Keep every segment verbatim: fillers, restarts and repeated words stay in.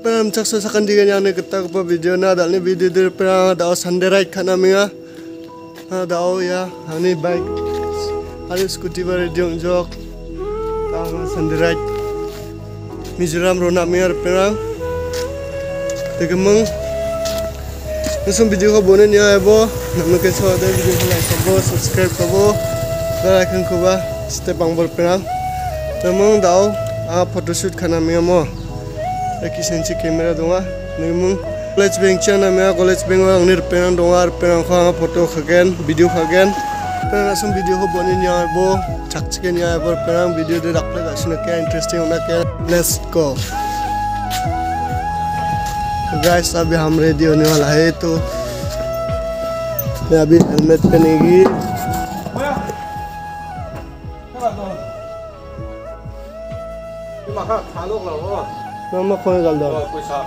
perang caksa sakan digan yang ketak apa video na dalni video dir perang dao Sunday ride kana minga dao ya ani bike ani scooty bar diong jok dao Sunday ride Mizoram rona minga perang tegemeng nusum video ko bonen ya ebo namun ke so ada video ko like kabo subscribe kabo dan akan ko ba step bangbol perang temeng dao a photoshoot kana minga mo Lagi sensi kamera donga, nemung college bank cina namanya college bank orang nirpenan donga, perang kau foto kagen, video kagen, perang asam video kau bonin ya bo, cak ciken ya bo, perang video de dapat kasih nak interesting nak let's go. So guys, अभी हम ready होने वाला है तो मैं अभी helmet पहनेगी. Nama kau yang galdo.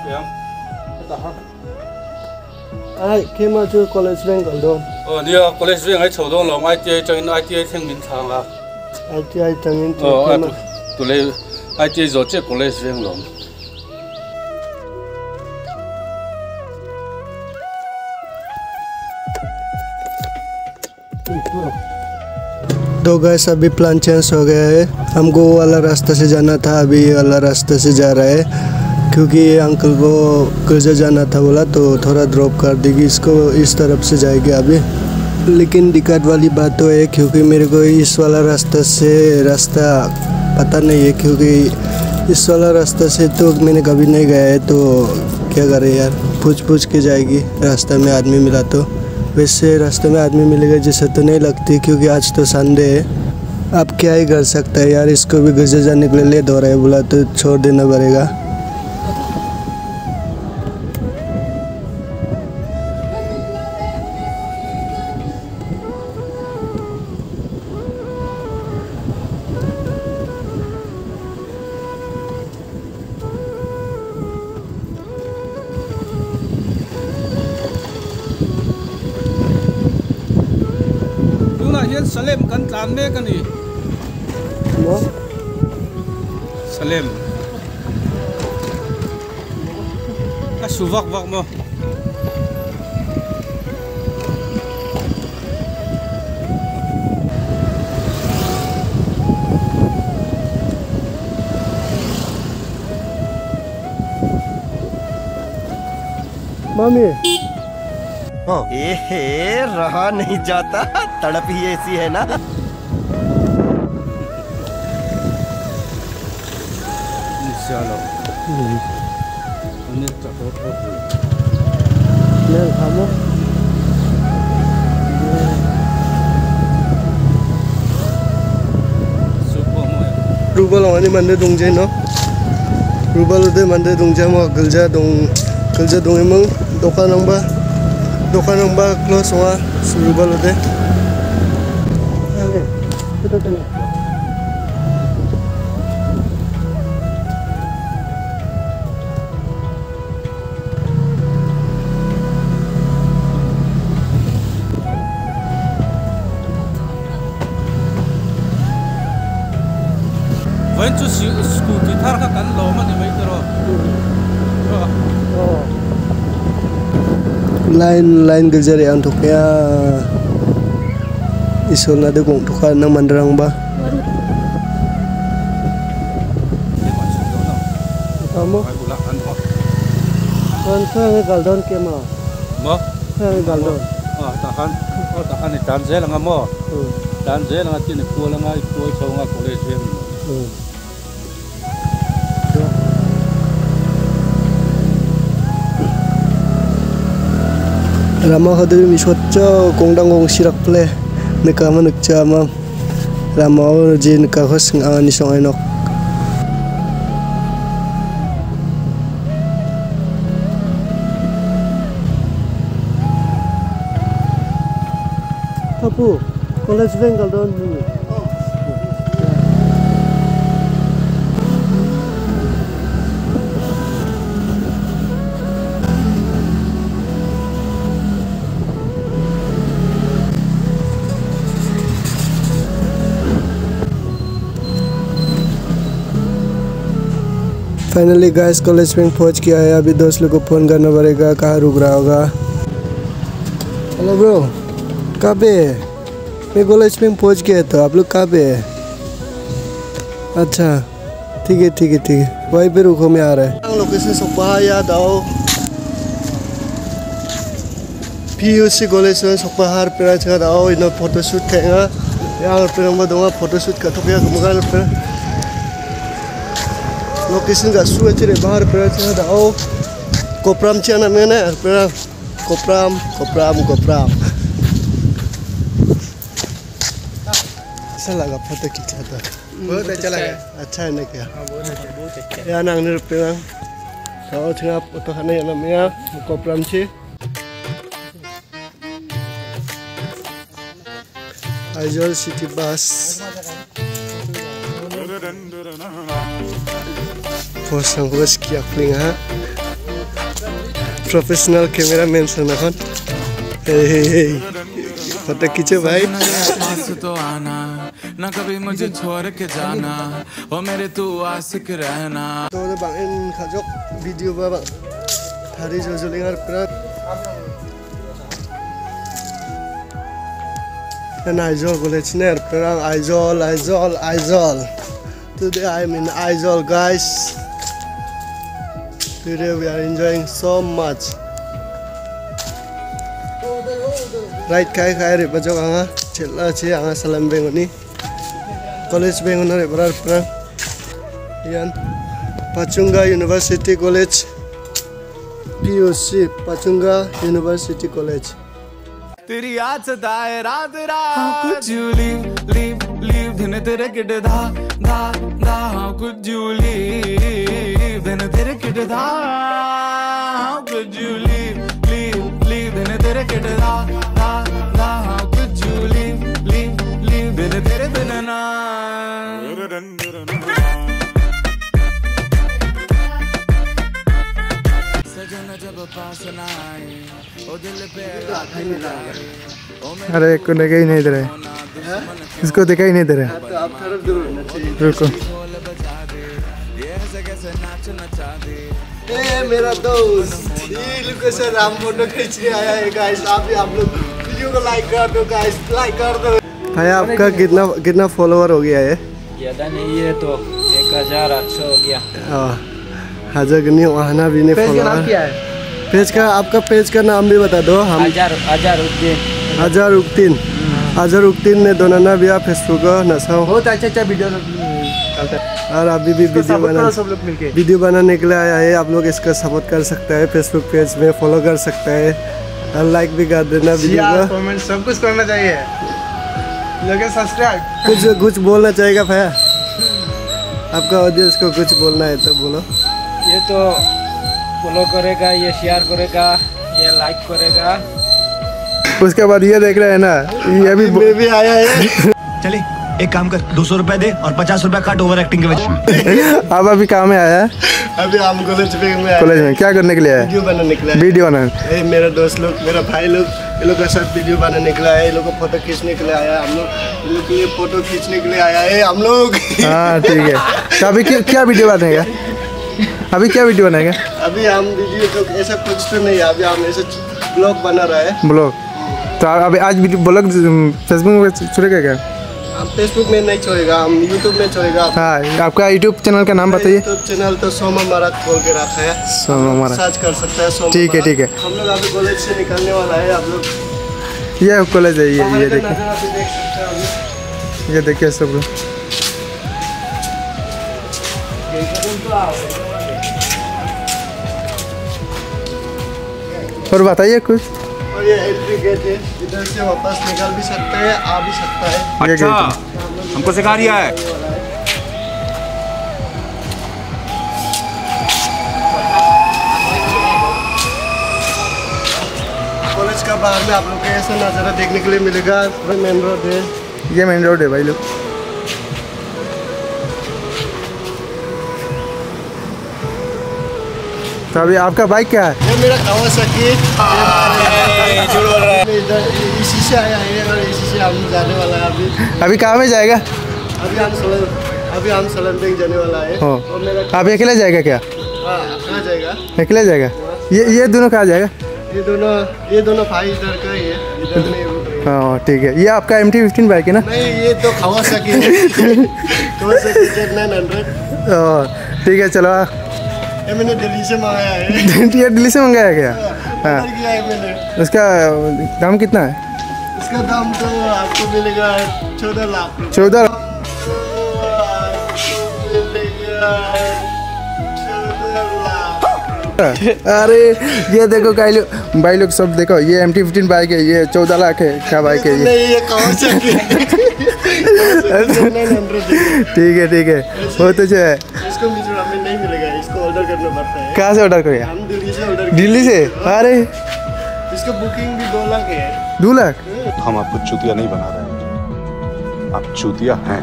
Ai, kema tu college bank galdo. Oh, dia college bank ai chodong long I T I join I T I theng min thang ah. I T I tangin tu. Oh, tu le I T I zo che college bank long. तो guys अभी plan change हो गया है. हमको वाला रास्ता से जाना था, अभी ये वाला रास्ते से जा रहा है क्योंकि अंकल को गिरजा जाना था बोला तो थोड़ा ड्रॉप कर देगी. इसको इस तरफ से जाएगी अभी. लेकिन दिक्कत वाली बात तो है क्योंकि मेरे को इस वाला रास्ता से रास्ता पता नहीं है क्योंकि इस वाला रास्ता से तो मैंने कभी नहीं गया है. तो क्या करें यार, पूछ पूछ के जाएगी. रास्ता में आदमी मिला तो वैसे रास्ते में आदमी मिलेगा जैसे तो नहीं लगती क्योंकि आज तो संडे है. अब क्या ही कर सकता है यार, इसको भी गिरजा जाने के लिए लेट हो रहा है बोला तो छोड़ देना पड़ेगा. Salem kan tlam ne kan ni. Mo? Salem. Asu vak vak mo. Mami. हाँ ए रहा नहीं जाता, तड़प ही ऐसी है ना. चलो ini cakap apa? Nel kamu. Super mo ya. Rubal orang ni mana dong je no? Rubal udah mana dong je mau kerja dong kerja dong emang dokan nang ba. Dokan yang bah close semua, serubal udah. Oke, kita tengok. Wan tu scooty thar ka kan lo ma ni mai tero. Oh. Lain lain gejar yang untuk ya isul nade kong tukan nang mandrang ba. Kamu? Kan saya galdon kema. Mo? Saya galdon. Ah, tahan. Oh, tahan ni tan saya lang mo. Tan saya lang atin ko lang ay ko sa nga college yan. Rama hadir miswatcho kongdang kong sirak ple nekama nekca mam Rama or jin kahos ngani song enok. Apu college bengal don ni. Finally guys college में पहुंच गया है। अभी दोस्त लोग को phone करना पड़ेगा कहाँ रुक रहा होगा। हेलो ब्रो, कहाँ पे है? मैं कॉलेज में पहुंच गया तो आप लोग कहाँ पे है? अच्छा ठीक है ठीक है ठीक है, वहीं पे रुको, मैं आ रहा है। लोकेशन सोपा या दाओ पीयूसी कॉलेज में सोपा हार पेरा चला दाओ इन फोटोशूट करेंगे यार पेरा में दोंगा फोटोशूट का तो क्या कमुगा पेरा लोकेशन का सुए चले बाहर पेरा चला दाओ कोपराम चिया ना मैंने पेरा कोपराम कोपराम कोपराम ऐसा लगा फोटो खींचा था बहुत अच्छा लगा। अच्छा है ना क्या? बहुत अच्छा यार नांगने पेरा दाओ चला फोटो खाने या ना मैं कोपराम ची Aizawl City Bus Posang bos kiak linga Professional cameraman sana kan. Hey hey hey photo खींचो भाई। तो आना ना कभी मुझे छोड़ के जाना ओ मेरे तू आशिक रहना। तो bangin khajok video ba bang thari jojolingar perat and Aizawl College near perang Aizawl Aizawl Aizawl. Today I'm in Aizawl guys. Today we are enjoying so much. Right kai kai re bajok anga chela che anga salam bengoni college bengon re barar perang yan Pachunga University College P U C Pachunga University College. तेरी याद सताए रात रात How could you leave, leave, leave दिन तेरे kit धा, धा, धा How could you leave दिन तेरे किट धा How could you leave, leave, leave दिन तेरे किट धा, धा, धा How could you leave, leave, leave दिन तेरे बिन ना सजना जब पास ना आए ओ दिल पे अरे को देखा ही नहीं दे रहे, इसको देखा ही नहीं दे रहे। रुको ए मेरा दोस्त ये लोग से राम फोटो खींच के आया है गाइस। आप भी आप लोग वीडियो को लाइक कर दो गाइस, लाइक कर दो भाई। आपका कितना कितना फॉलोवर हो गया है? ज्यादा नहीं है तो एक हजार आठ सौ हो गया। हाँ हजार नहीं वहाना भी नहीं फॉलोवर। क्या है पेज का? आपका पेज का नाम भी बता दो। हम हजार हजार उद्दीन हजार उक्तीन हजार उक्तीन ने दोनों भी आप फेसबुक नसाओ बहुत अच्छा अच्छा वीडियो और अभी भी वीडियो बना सब लोग मिलके वीडियो बनाने के लिए आया है। आप लोग इसका सपोर्ट कर सकता है, फेसबुक पेज में फॉलो कर सकता है और लाइक भी कर देना वीडियो को, कमेंट सब कुछ करना चाहिए, लगे सब्सक्राइब। कुछ कुछ बोलना चाहिए भैया, आपका ऑडियंस को कुछ बोलना है तो बोलो। ये तो फॉलो करेगा, ये शेयर करेगा, ये लाइक करेगा, उसके बाद ये देख रहे हैं ना, ये भी मैं भी आया है। चले एक काम कर दो सौ रुपए दे और पचास रुपए काट ओवर एक्टिंग के वजह। अब अभी कहाँ में आया? अभी हम कॉलेज में आए। कॉलेज में क्या करने के लिए आया? वीडियो बनाने के लिए। वीडियो बनाने? ए मेरा दोस्त लोग, मेरा भाई लोग, ये लोग का साथ वीडियो बनाने के लिए आया है। ये लोग को फोटो खींचने के लिए आया हम लोग, ये लोग के लिए फोटो खींचने के लिए आया है हम लोग। हाँ ठीक है, तो अभी क्या वीडियो बनेगा? अभी क्या वीडियो बनाएगा? अभी हम वीडियो तो ऐसा कुछ तो नहीं, अभी हम ऐसा ब्लॉग बना रहा है। ब्लॉग? तो अभी आज वीडियो ब्लॉग फेसबुक में छोड़ेगा क्या? हम फेसबुक में नहीं छोड़ेगा, हम यूट्यूब में छोड़ेगा। हाँ, आपका यूट्यूब चैनल का नाम बताइए। यूट्यूब चैनल तो सोमा महाराज खोल के रखा है, सोमा महाराज सर्च कर सकता है सोमा। ठीक है ठीक है। हम लोग अभी कॉलेज से निकलने वाला है। आप लोग ये कॉलेज है, ये ये देखिए, देख सकते हैं। ये देखिए सब लोग। और बताइए कुछ। और ये एंट्री गेट है, इधर से वापस निकल भी सकते हैं, आ भी सकता है। अच्छा हमको सिखा दिया है। कॉलेज का बाहर में आप लोग को ऐसा नज़ारा देखने के लिए मिलेगा। मेन रोड है, ये मेन रोड है भाई लोग। तो अभी आपका बाइक क्या है? ये मेरा कावासाकी इधर इसी से आया है और इसी से हम जाने वाला है। अभी अभी कहाँ में जाएगा? अभी हम सोलह अभी हम सलंटिंग जाने वाला है। हो और मेरा आप अकेले जाएगा क्या? हाँ कहाँ जाएगा? अकेले जाएगा? ये ये दोनों कहाँ जाएगा? ये दोनों ये दोनों भाई इधर का ही है, इधर नहीं रुक रहे। हाँ ठीक है। ये आपका एम टी फिफ्टीन बाइक है ना? नहीं ये तो कावासाकी है। Kawasaki Z nine hundred. Oh, ठीक है चलो। ये मैंने दिल्ली से मंगाया है। ये दिल्ली से मंगाया क्या? हाँ। ऑर्डर किया है मैंने। उसका दाम कितना है? इसका दाम तो आपको मिलेगा चौदह लाख। चौदह? आपको मिलेगा चौदह लाख। अरे ये देखो भाई लोग, भाई लोग सब देखो, ये एम टी फिफ्टीन बाइक है, ये चौदह लाख है क्या बाइक है ये? नहीं ये कावासाकी है। ठीक है ठीक है, वो तो जो है। इसको मिजोरम में नहीं मिलेगा, इसको ऑर्डर करना पड़ता है। कहाँ से ऑर्डर करेगा? हम दिल्ली से ऑर्डर दिल्ली से? अरे इसका बुकिंग भी दो लाख है। दो लाख? हम आपको चूतिया नहीं बना रहे हैं, आप चूतिया हैं।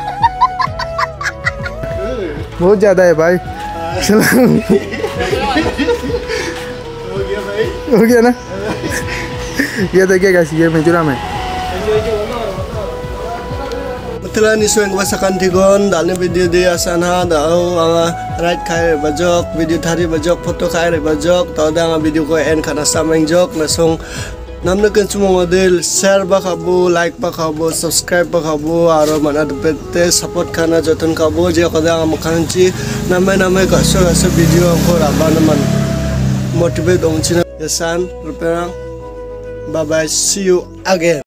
बहुत ज़्यादा है भाई। चलो हो गया भाई। हो गया ना? ये देखिए कैसी ये मिजोरम है। Telah nisueng wasakan tigon dalne video dia sana dau anga right kai bajok video thari bajok foto kai bajok tau da anga video ko en kana sameng jok nasong namna kan cuma model share ba khabu like ba khabu subscribe ba khabu aro mana depete support kana joton khabu je kada anga mukhanchi namai namai ka so so video ko rabana man motivate ongchina yasan ruperang bye bye see you again.